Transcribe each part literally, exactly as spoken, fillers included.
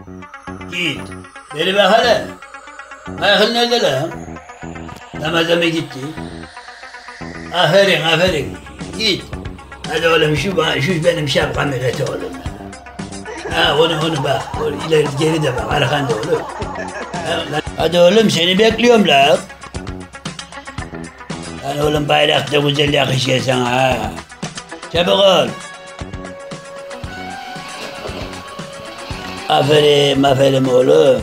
Git. Beni bak hele. Michael nerede lan? Namaza mı gitti? Aferin aferin. Git. Hadi oğlum şu, şu benim şapkamı getir oğlum. Ha onu onu bak. İleri geri de bak. Arkanda oğlum. Hadi oğlum seni bekliyorum lan. Lan oğlum bayrakta güzel yakışıyor sana ha. Çabuk ol. Aferin aferin oğlum.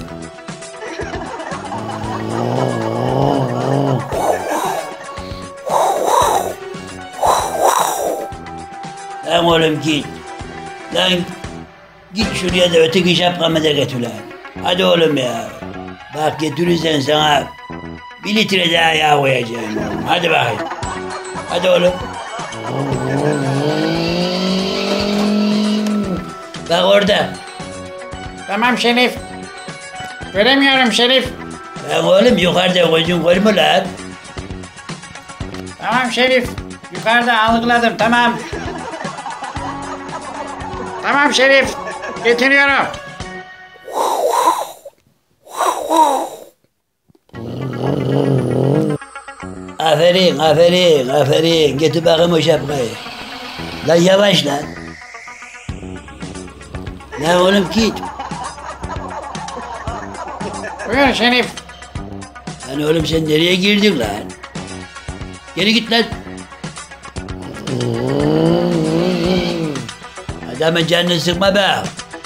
Lan oğlum git. Lan git şuraya da öteki şapkamı da getir lan. Hadi oğlum ya. Bak getirirsen sana bir litre daha yağ koyacağım. Hadi bakayım. Hadi oğlum. Bak orada. Tamam Şerif. Göremiyorum Şerif. Lan oğlum yukarıda gözün görmüyor lan. Tamam Şerif. Yukarıda algıladım tamam. Tamam Şerif. Getiriyorum. Aferin, aferin, aferin. Getir bakayım o şapkayı. Lan yavaş lan. Lan oğlum git. Buyur Şerif. Lan oğlum sen nereye girdin lan? Geri git lan. Adamın canını sıkma be.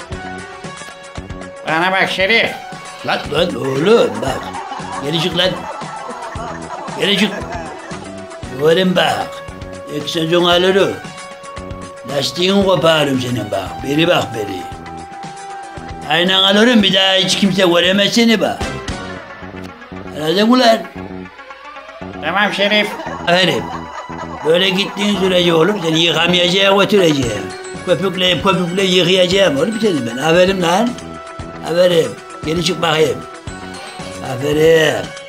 Bana bak Şerif. Lan lan oğlum bak. Geri çık lan. Geri çık. Görün bak. Eksozun alırım. Lastiğini koparırım senin bak. Beri bak beri. Aynen alırım bir daha hiç kimse göremez seni bak. Anladın mı lan? Tamam Şerif. Aferin. Böyle gittiğin sürece oğlum seni yıkamayacağım götüreceğim. Köpükle köpükle yıkayacağım oğlum seni ben. Aferin lan. Aferin. Geri çık bakayım. Aferin.